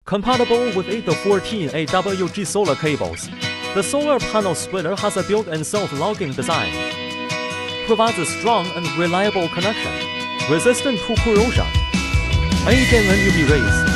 Compatible with 8 to 14 AWG solar cables, the solar panel splitter has a built-in self-logging design. Provides a strong and reliable connection, resistant to corrosion, aiding in UV rays.